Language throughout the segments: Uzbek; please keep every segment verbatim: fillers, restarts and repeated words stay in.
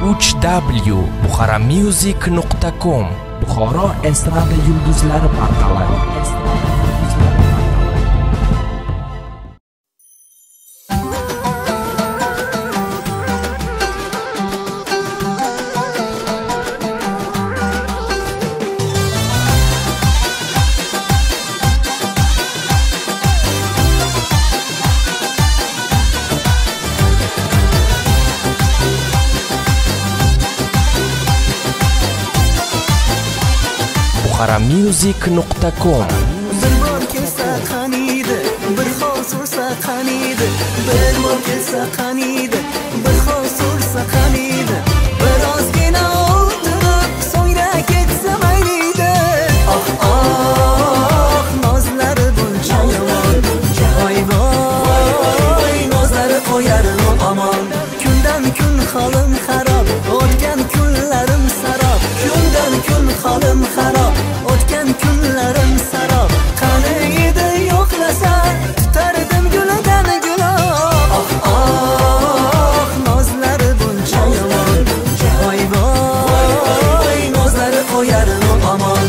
uch w buxaramusic nuqta com Buxoro estrada yulduzlari portali. buxaramusic nuqta com Bir bor kelsa qaniydi, bir xos ursa qaniydi, bir bor kelsa qaniydi, bir xos ursa qaniydi, birozgina o'tirib so'ngra ketsa mayliydi. Oh oh, nozlari buncha yomon, voy voy, nozlari qo'yarmi amon. Kundan kun holim xarob, o'tgan kunlarim sarob, kundan kun holim xarob, o'tgan kunlarim sarob. Qani edi yo'qlasa, tutardim gulidan gulob. Oh oh, nozlari buncha yomon, voy voy, nozlari qo'yarmi amon.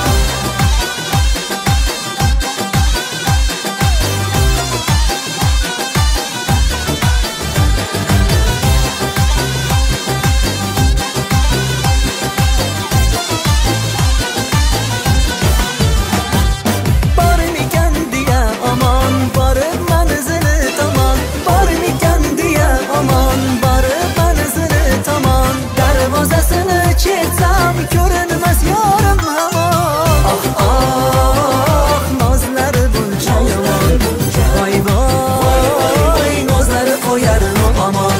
Chetsam ko'rinmas yorim hamon. Oh oh, nozlari buncha yomon, voy voy, nozlari qo'yarmi amon.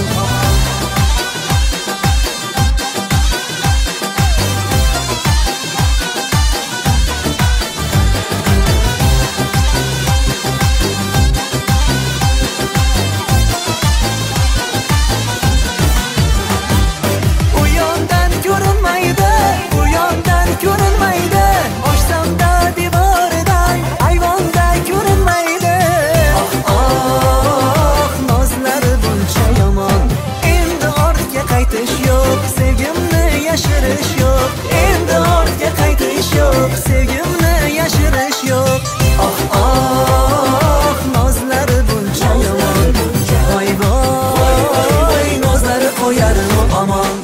Yashirish yo'q, endi ortga qaytish yo'q, sevgimni yashirish yo'q. Oh oh, nozlari buncha yomon, voy voy, nozlari qo'yarmi amon.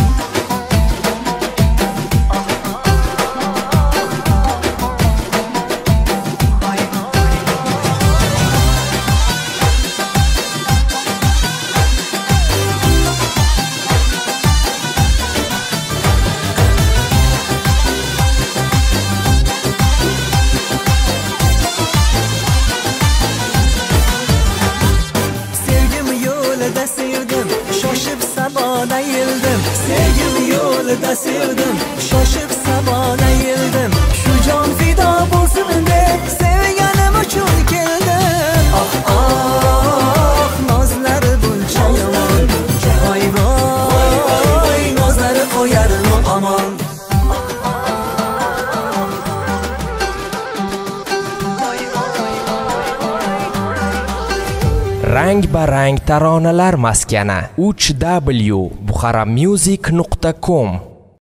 Sevdim, shoshib saboda yildim. Sevgim yo'lida sevdim, shoshib saboda yildim. Shu jon fido bo'lsin deb sevganim uchun keldim. Oh oh, nozlari buncha yomon, voy voy, nozlari qo'yarmi amon. Rang barang taronalar maskani uch w buxaramusic nuqta com